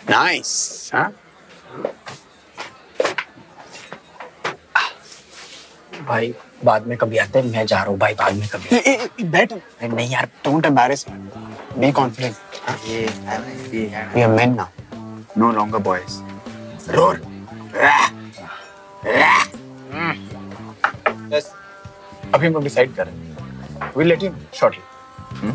Nice. हाँ भाई बाद में कभी आते हैं, मैं जा रहा हूँ भाई, बाद में कभी। बैठ। नहीं यार, don't embarrass be confident. We are men now, no longer boys. Roar. बस अभी हम लोग डिसाइड कर रहे हैं, we'll let you shortly।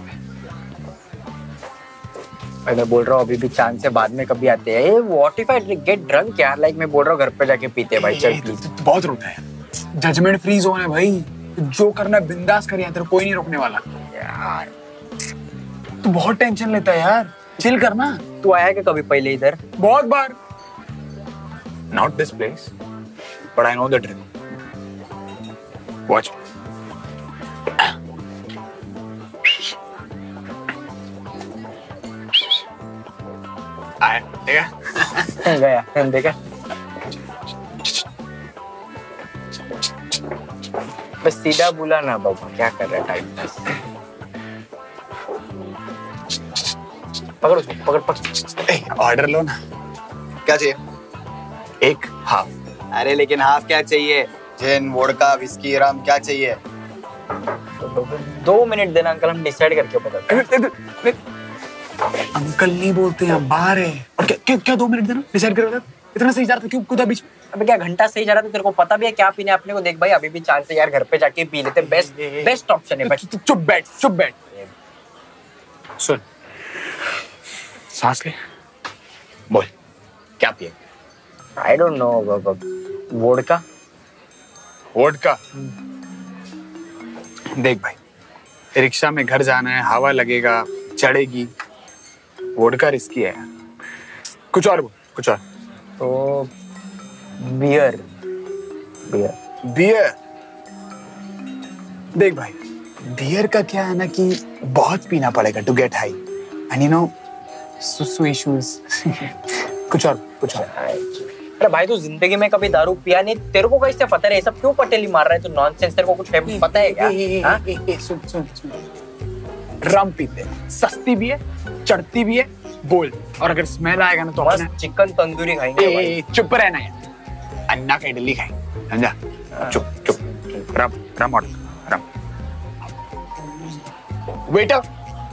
भाई मैं बोल रहा हूँ अभी भी चांस है, बाद में कभी आते हैं। What if I get drunk यार, लाइक मैं बोल रहा हूँ घर पे जाके पीते हैं भाई, चल प्लीज। बहुत रोता है, जजमेंट फ्री जोन है भाई, जो करना है बिंदास कर, यहाँ तेरे कोई नहीं रोकने वाला यार। तू बहुत टेंशन लेता है यार, चिल करना। तू आया क्या कभी पहले इधर? बहुत बार। Not this place, but I know the drill. Watch. आया, देखा? गया, देखा? बस सीधा बोला ना बाबा, क्या कर रहा है टाइम पास। पकड़ उसको, पकड़ पकड़। ऑर्डर लो ना। क्या चाहिए? एक हाफ। अरे लेकिन हाफ क्या चाहिए? जिन, वोडका, विस्की, रम क्या चाहिए? 2 मिनट देना अंकल, हम डिसाइड करके बताते। अंकल नहीं बोलते हैं, बाहर है। और क्या 2 मिनट देना डिसाइड करो। इतना सही जा रहा था, क्यों कूदा बीच में? अबे क्या घंटा सही जा रहा था, तेरे को पता भी है क्या पीने अपने को। देख भाई अभी भी चांस है यार, घर पे जाके पी लेते, बेस्ट ऑप्शन है भाई। चुप बैठ, चुप बैठ। सुन, सांस ले, बोल क्या पिए? I don't know, vodka. Vodka? देख भाई, रिक्शा में घर जाना है, हवा लगेगा, चढ़ेगी। वोडका रिस्की है। कुछ और बोल, कुछ और। तो बियर। देख भाई, बियर का क्या है ना कि बहुत पीना पड़ेगा to get high, and you know सुसु इश्यूज। कुछ और। अरे भाई तू जिंदगी में कभी दारू पिया नहीं, तेरे को कैसे पता है? ये सब क्यों पटेली मार रहा है तू? नॉनसेंस, तेरे को कुछ पता है क्या? सुन, रम पीते, सस्ती भी है, चढ़ती भी है, बोल। और अगर स्मेल आएगा ना तो बस चिकन तंदूरी खाएंगे। चुप रहना यार, अन्ना का इडली खाएंगे, समझा? चुप। Rum order, rum. वेटर।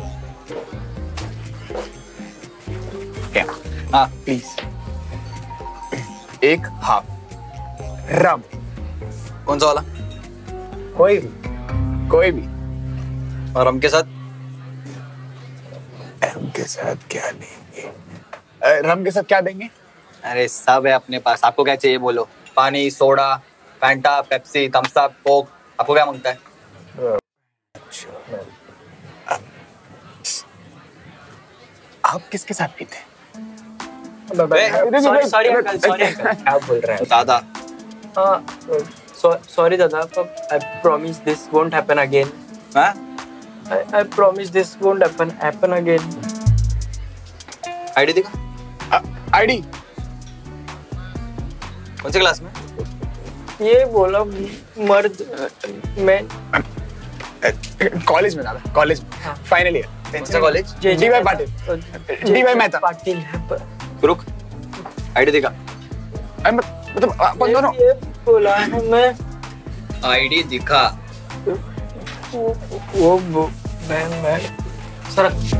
क्या? हाँ प्लीज, एक हाफ रम। कौन सा वाला? कोई भी। और रम के साथ? रम के साथ क्या लेंगे? रम के साथ क्या देंगे? अरे सब है अपने पास, आपको क्या चाहिए बोलो? पानी, soda, Fanta, Pepsi, Thums Up, Coke, आपको क्या मांगता है? आप किसके साथ पीते हैं? सॉरी अंकल, क्या बोल रहा है दादा? सॉरी दादा, I promise this won't happen again. हाँ? I promise this won't happen again. ID दिखा। आईडी? कौन सी क्लास में? ये बोला मर्द, मैं कॉलेज में दादा, कॉलेज में फाइनल ईयर। कौन सा कॉलेज? डीवाई पाटिल। रुक, आईडी दिखा। मतलब अपन दोनों। ये बोला है मैं। आईडी दिखा। वो मैं सर।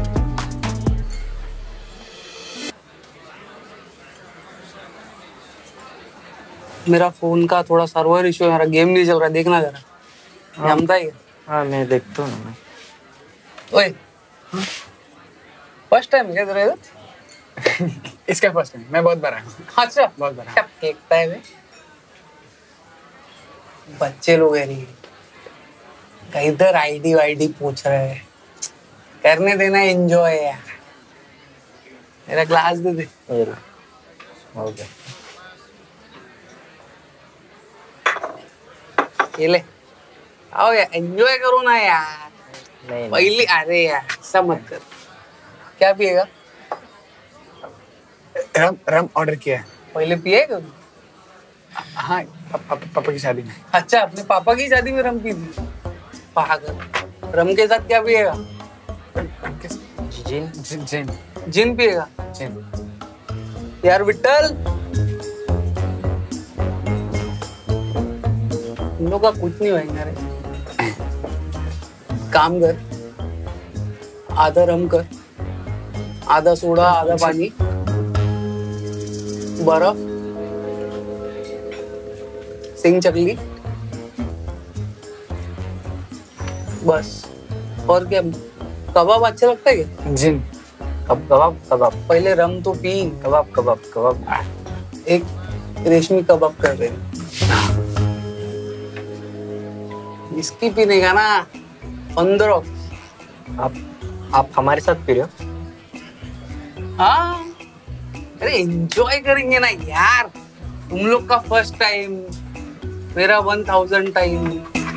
मेरा फोन का थोड़ा सर्वर इशू है, मेरा गेम नहीं चल रहा है, देखना जरा। जमता है? हाँ मैं देखता हूँ ना। ओए, फर्स्ट टाइम क्या तेरा इधर? इसका फर्स्ट टाइम, मैं बहुत बार आया हूँ। अच्छा, बहुत बार। क्या देखता है मैं? बच्चे लोग है नहीं, इधर आईडी वाईडी पूछ रहे हैं, करने देना एंजॉय यार। मेरा ग्लास दे दे। हो गया। ये ले, आओ यार, एंजॉय करो ना यार। नहीं पहले अरे यार ऐसा मत कर। क्या पिएगा? रम ऑर्डर किया है। पहले पिएगा? हाँ, पापा की शादी में। अच्छा, अपने पापा की शादी में रम पी थी? पागल। रम के साथ क्या पिएगा? जिन। जिन पिएगा? जिन। यार विट्ठल, इन लोग का कुछ नहीं होएगा रे। काम कर, आधा रम कर, आधा सोडा, आधा पानी, बर्फ, सिंग चकली, बस। और क्या? कबाब अच्छा लगता है क्या? जिन कबाब कबाब पहले रम तो पी। कबाब कबाब कबाब। एक रेशमी कबाब कर रहे हैं। इसकी पीने का ना 15। आप हमारे साथ पी रहे हो? हाँ, अरे एंजॉय करेंगे ना यार। तुम लोग का फर्स्ट टाइम, मेरा 1000 टाइम।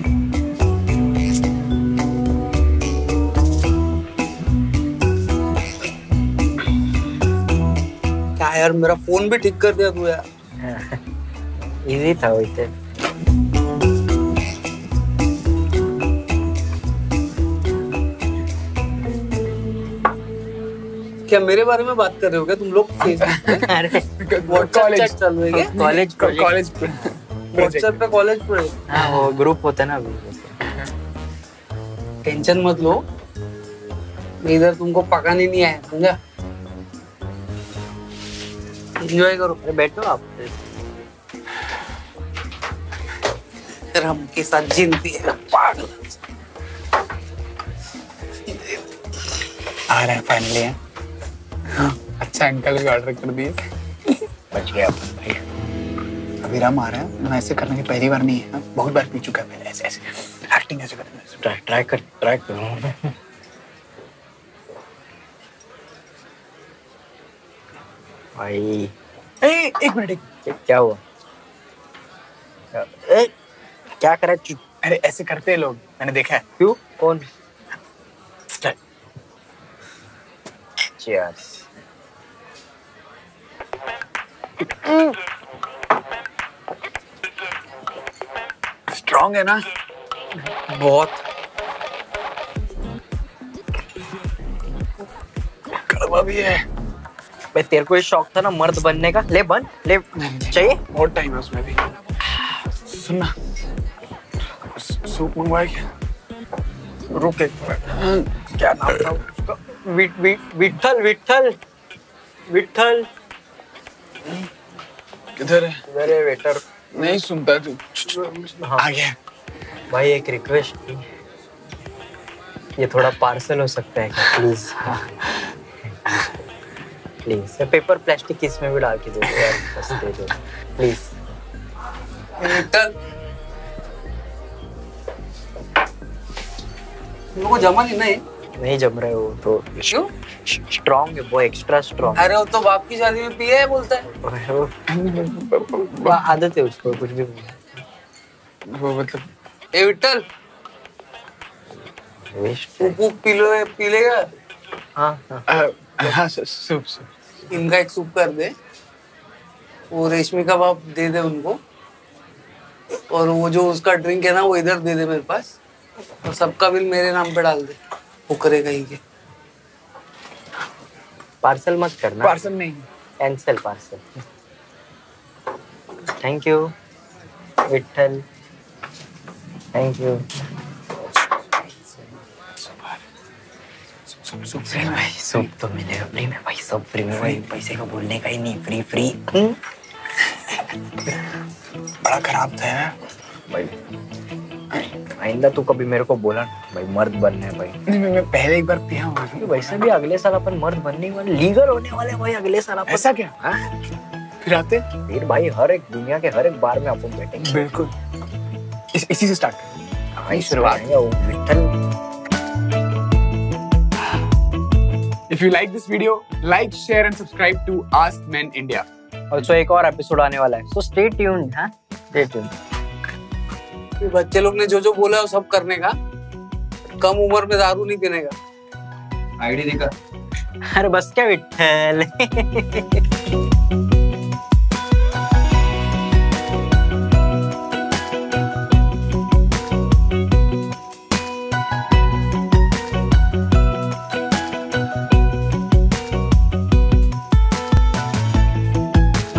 क्या यार, मेरा फोन भी ठीक कर दिया तू यार। इजी था वैसे। क्या मेरे बारे में बात कर रहे हो क्या तुम लोग? अरे व्हाट्सएप चैट चालू है क्या? कॉलेज व्हाट्सएप पे कॉलेज प्रोजेक्ट। हाँ, वो ग्रुप होता है ना अभी। टेंशन मत लो, मैं इधर तुमको पकाने नहीं आया, समझा? एंजॉय करो। अरे बैठो आप। रम के साथ जिंदगी है पागल। आ रहे हैं फाइनली। है अच्छा, अंकल भी ऑर्डर कर दिए। बच गया अपन भाई। अभी रम आ रहा है। मैं ऐसे करने की पहली बार नहीं है, बहुत बार पी चुका है पहले। ऐसे ऐसे एक्टिंग ऐसे करते हैं। ट्राई करो। भाई एक मिनट। क्या हुआ? क्या करा? अरे ऐसे करते हैं लोग, मैंने देखा है। क्यों? कौन? Cheers. स्ट्रॉन्ग है ना? बहुत कड़वा भी है। भाई, तेरे को ये शौक था ना मर्द बनने का? ले बन, ले। चाहिए? बहुत टाइम है उसमें भी। सुनना, सूप मंगवाए क्या? रुक एक मिनट। क्या नाम था उसका? विट्ठल विट्ठल विट्ठल। किधर है? मेरे वेटर नहीं सुनता तू। हाँ। आ गया। भाई एक रिक्वेस्ट थी, ये थोड़ा पार्सल हो सकता है क्या प्लीज? प्लीज पेपर प्लास्टिक इसमें भी डाल के दो यार, बस दे दो प्लीज। तुमको जमा नहीं ना ये? नहीं जम रहा है वो तो। क्यों? स्ट्रॉन्ग है वो, एक्स्ट्रा स्ट्रॉन्ग। अरे वो तो बाप की शादी में पिए है बोलता है। वो आदत है उसको, कुछ भी वो मतलब ए विट्ठल, वेस्ट। पी लेगा? हाँ हाँ हाँ सूप। इनका एक सूप कर दे, वो रेशमी कबाब दे दे उनको, और वो जो उसका ड्रिंक है ना वो इधर दे दे मेरे पास, और सबका बिल मेरे नाम पे डाल दे। फुकरे कहीं के। पार्सल मत करना। पार्सल नहीं, cancel parcel. Thank you Vitthal, thank you. Soup free में। भाई सूप तो मिलेगा फ्री में भाई, सब फ्री में भाई, पैसे का बोलने का ही नहीं, फ्री फ्री। बड़ा खराब था यार भाई। आइंदा तू कभी मेरे को बोला ना भाई, मर्द बनने है भाई। नहीं, मैं पहले एक बार पिया हूँ। वैसे भी अगले साल अपन मर्द बनने वाले, लीगल होने वाले भाई अगले साल अपन। ऐसा क्या? हाँ? फिर आते? फिर भाई हर एक दुनिया के हर एक बार में अपन बैठेंगे। बिल्कुल। इसी से स्टार्ट करें। हाँ, शुरुआत है वो Vitthal. If you like this video, like, share and subscribe to Ask Men India. Also एक और एपिसोड आने वाला है, so stay tuned, हाँ? Stay tuned. बच्चे लोग ने जो जो बोला है वो सब करने का, कम उम्र में दारू नहीं पीने का। आईडी दिखा। अरे बस क्या विट्ठल।